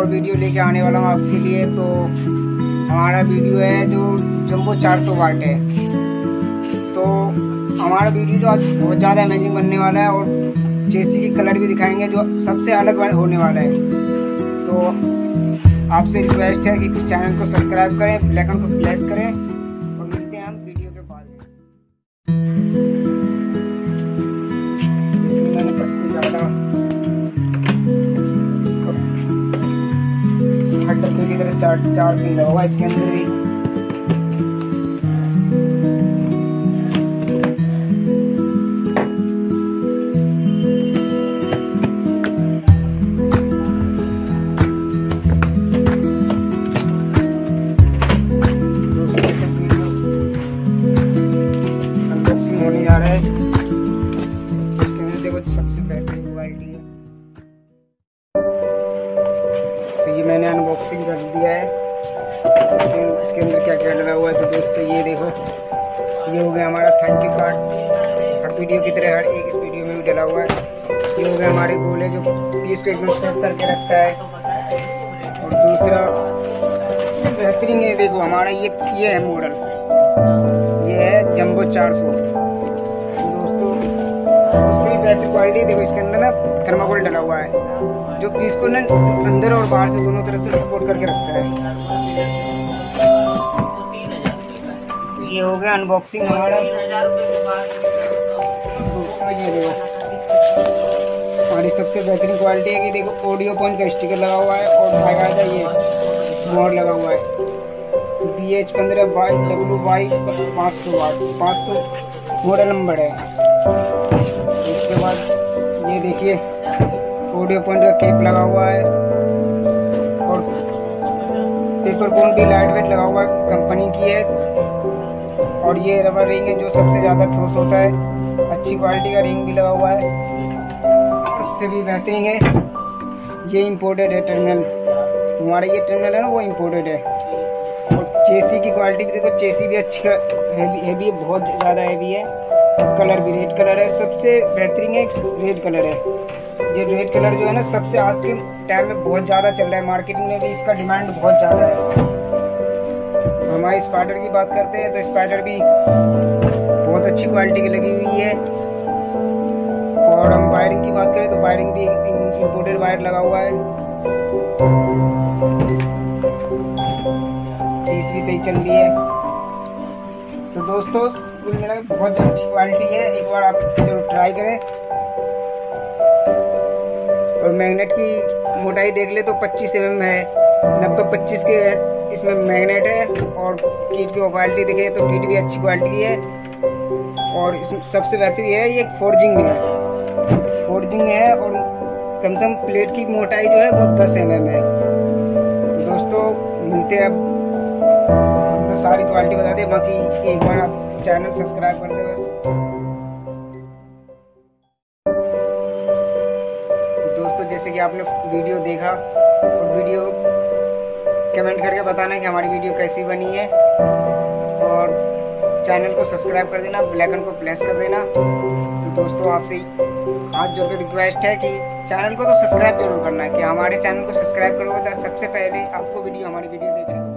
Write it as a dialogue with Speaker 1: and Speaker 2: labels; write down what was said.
Speaker 1: Video लेके आने वाला हूँ आपके लिए। तो हमारा वीडियो है जो जंबो 400 वाट है। तो हमारा वीडियो तो आज बहुत ज़्यादा अमेजिंग बनने वाला है और चेसी की कलर भी दिखाएंगे जो सबसे अलग होने वाला है। तो आपसे रिक्वेस्ट है कि चैनल को सब्सक्राइब करें, बेल आइकन को प्रेस करें और मिलते हैं हम वीडियो के बाद। मैंने पत्ती ज़्यादा हर डब्बे की तरह चार पिन होगा इसके अंदर भी। होने जा रहा है इसके अंदर, देखो सबसे बेहतरीन क्वालिटी है। तो ये मैंने अनबॉक्सिंग कर दिया है। इसके अंदर क्या क्या डला हुआ है तो दोस्तों ये देखो, ये हो गया हमारा थैंक यू कार्ड। हर वीडियो की तरह हर एक इस वीडियो में भी डला हुआ है। ये हो गया हमारे गोले जो पीस को एकदम सेट करके रखता है। और दूसरा बेहतरीन है, देखो हमारा ये है मॉडल, ये है जंबो 400। दोस्तों उससे भी बेहतर क्वालिटी देखो, इसके अंदर ना थर्माकोल डला हुआ है जो पीस को ना अंदर और बाहर से दोनों तरफ से सपोर्ट करके रखता है। तो ये हो गया अनबॉक्सिंग हमारा। दोस्तों ये देखो हमारी सबसे बेहतरीन क्वालिटी है कि देखो ऑडियो पॉइंट का स्टिकर लगा हुआ है और बाकायदा ये बोर्ड लगा हुआ है BH15WY 500 वाट 500 मॉडल नंबर है। उसके बाद ये देखिए ऑडियो पॉइंट का केप लगा हुआ है और पेपर कोन भी लाइट वेट लगा हुआ है, कंपनी की है। और ये रबर रिंग है जो सबसे ज़्यादा ठोस होता है, अच्छी क्वालिटी का रिंग भी लगा हुआ है। उससे भी बेहतरीन है ये इम्पोर्टेड है टर्मिनल, हमारा ये टर्मिनल है ना वो इम्पोर्टेड है। और चेसी की क्वालिटी भी देखो, चेसी भी अच्छी हैवी है, बहुत ज़्यादा हैवी है। कलर भी रेड कलर है, सबसे बेहतरीन है रेड कलर है। ये रेड कलर जो है ना सबसे आज के टाइम में बहुत ज़्यादा चल रहा है, मार्केटिंग में भी इसका डिमांड बहुत ज़्यादा है। हमारे स्पाइडर की बात करते हैं तो स्पाइडर भी बहुत अच्छी क्वालिटी की लगी हुई है। और हम वायरिंग की बात करें तो वायरिंग भी इम्पोर्टेड वायर लगा हुआ है, पीस भी सही चल रही है। तो दोस्तों कुल मिला के बहुत अच्छी क्वालिटी है, एक बार आप जरूर ट्राई करें। और मैग्नेट की मोटाई देख ले तो 25 mm है, 90-25 के इसमें मैग्नेट है। और कीट की क्वालिटी देखें तो कीट भी अच्छी क्वालिटी की है। और इसमें सबसे बेहतरीन है ये फोर्जिंग है, और कम से कम प्लेट की मोटाई जो है वो 10 mm है। तो दोस्तों मिलते हैं, अब तो सारी क्वालिटी बता दें, बाकी एक बार आप चैनल सब्सक्राइब कर दें बस। दोस्तों जैसे कि आपने वीडियो देखा और वीडियो कमेंट करके बताना कि हमारी वीडियो कैसी बनी है। और चैनल को सब्सक्राइब कर देना, बेल आइकन को प्रेस कर देना। तो दोस्तों आपसे हाथ जोड़ के रिक्वेस्ट है कि चैनल को तो सब्सक्राइब जरूर करना है, कि हमारे चैनल को सब्सक्राइब करोगे तो सबसे पहले आपको हमारी वीडियो देखने